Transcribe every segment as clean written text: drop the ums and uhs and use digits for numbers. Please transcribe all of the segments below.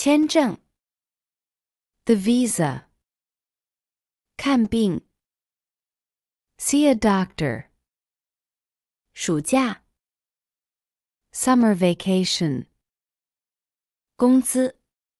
签证 the visa 看病 see a doctor 暑假 summer vacation 工资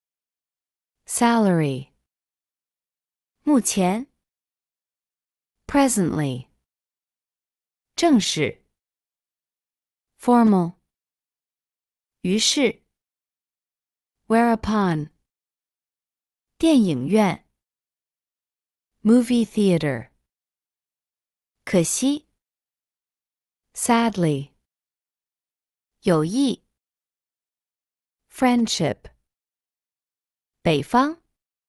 salary 目前 presently 正式 formal 于是 whereupon 电影院 movie theater 可惜 sadly 友谊 friendship 北方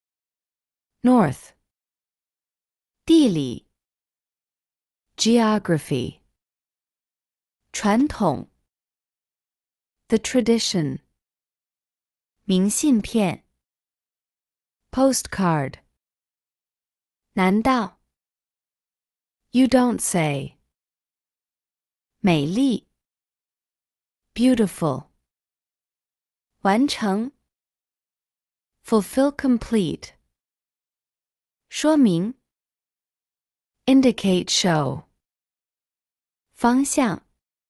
north 地理 geography 传统 the tradition 明信片 postcard 难道 you don't say 美丽 beautiful 完成 fulfill complete 说明 indicate show 方向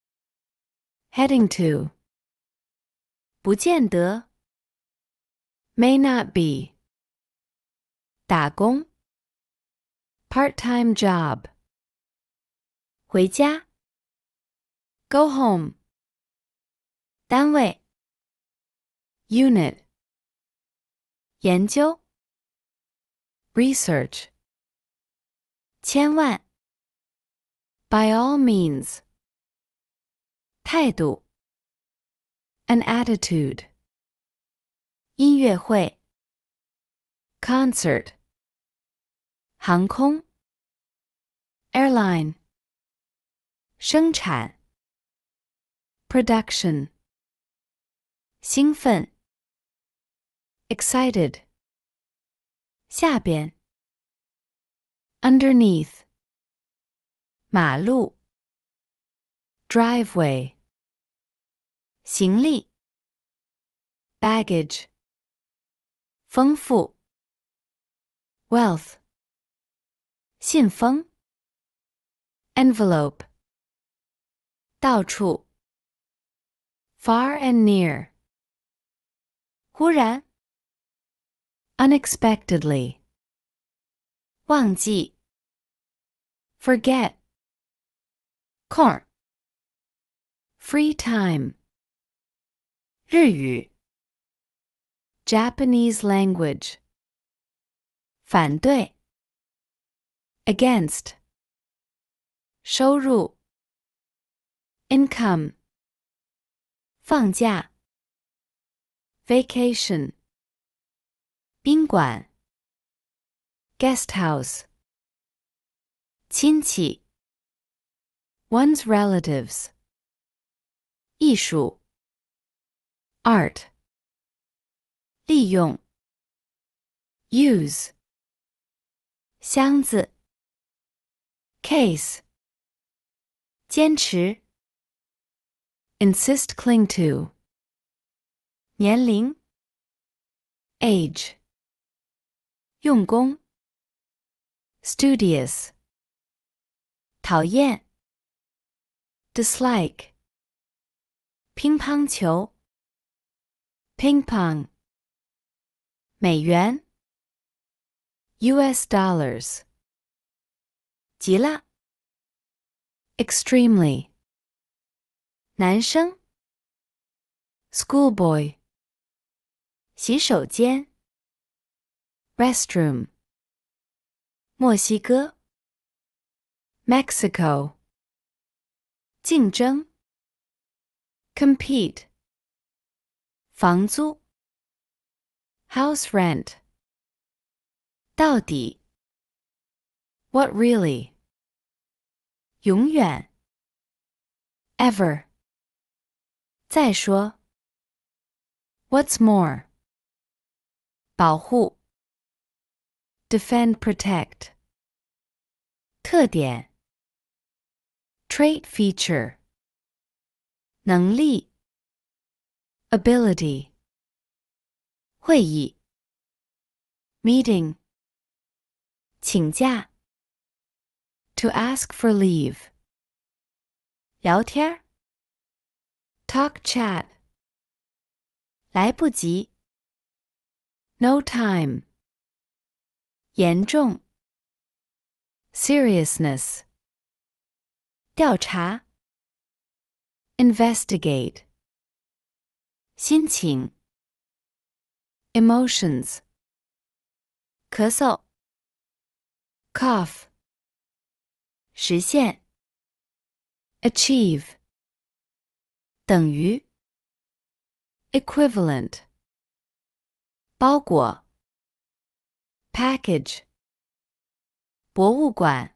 heading to 不见得 may not be 打工 part-time job 回家 go home 单位 unit 研究 research 千万 by all means 态度 an attitude 音乐会 concert 航空 airline 生产 production 兴奋 excited 下边 underneath 马路 driveway 行李 baggage 丰富 wealth 信封 envelope 到处 far and near 忽然 unexpectedly 忘记 forget corn free time 日语 Japanese language 反对 against 收入 income 放假 vacation 宾馆 guest house 亲戚 one's relatives 艺术 art 利用 use 箱子 case 坚持 insist cling to 年龄 age 用功 studious 讨厌 dislike 乒乓球 ping pong 美元 US dollars 极了 extremely 男生 schoolboy 洗手间 restroom 墨西哥 Mexico 竞争 compete 房租 house rent 到底 what really 永远 ever 再说 what's more 保护 defend protect 特点 trait feature 能力 ability 会议 meeting 请假 to ask for leave 聊天 talk chat 来不及 no time 严重 seriousness 调查 investigate 心情 emotions 咳嗽 cough 实现 achieve 等于 equivalent 包裹 package 博物馆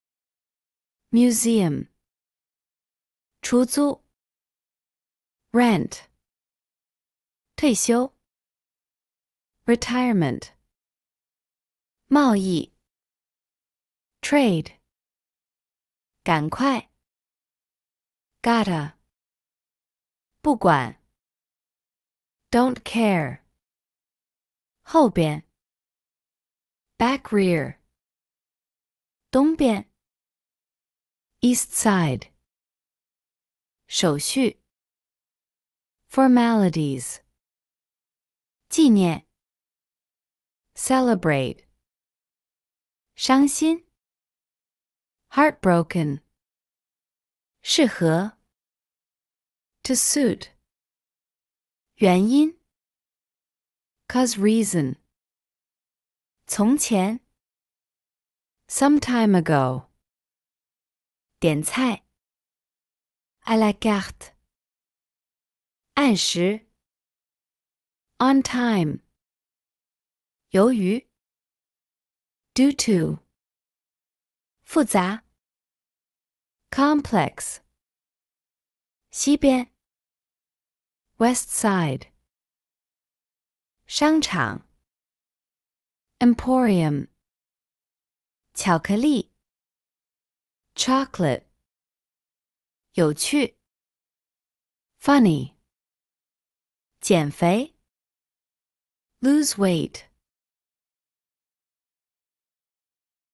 museum 出租 rent 退休 retirement 贸易 trade 赶快 gotta 不管 don't care 后边 back rear 东边 east side 手续 formalities 纪念 celebrate 伤心 heartbroken 适合 to suit 原因 cause reason 从前 some time ago 点菜 à la carte 按时 on time 由于 due to 复杂 complex 西边 west side 商场 emporium 巧克力 chocolate 有趣 funny 减肥 lose weight